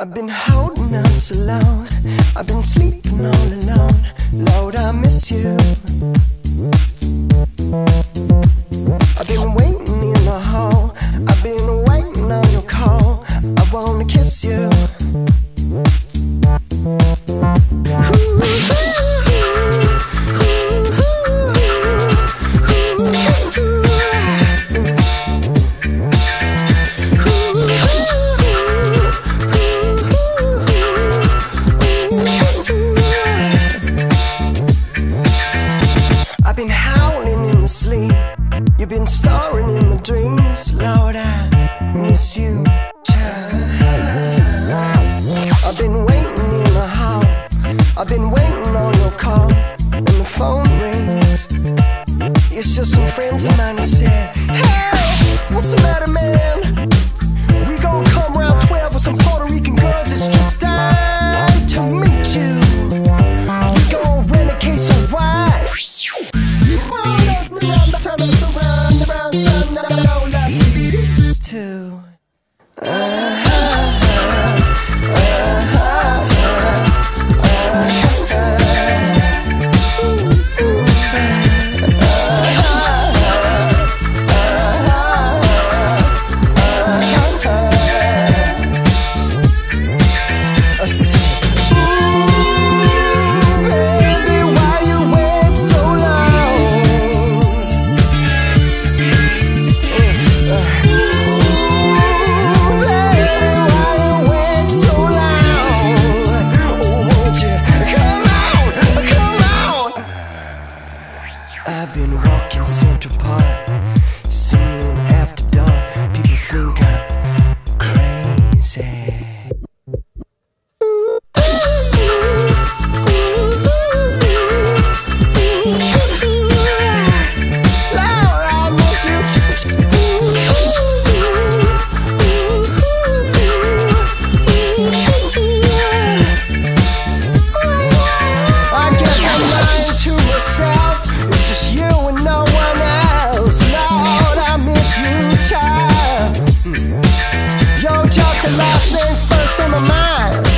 I've been holding on so long, I've been sleeping all alone. Lord, I miss you. I've been waiting in the hall, I've been waiting on your call. I wanna kiss you. I've been howling in the sleep, you've been starring in my dreams. Lord, I miss you, child. I've been waiting in the hall, I've been waiting on your call, and the phone rings. It's just some friends of mine that said, hey, what's the matter, man? We gon' come around 12 with some Puerto Rican girls. It's just time to meet you. We gon' rent a case of wine. Turn us around, around, son, no, like we used to. I've been walking Central Park, singing after dark. People think I'm crazy. Lord, I miss you. I guess I'm lying to myself. It's just you and no one else. Lord, I miss you, child. You're just the last thing first in my mind.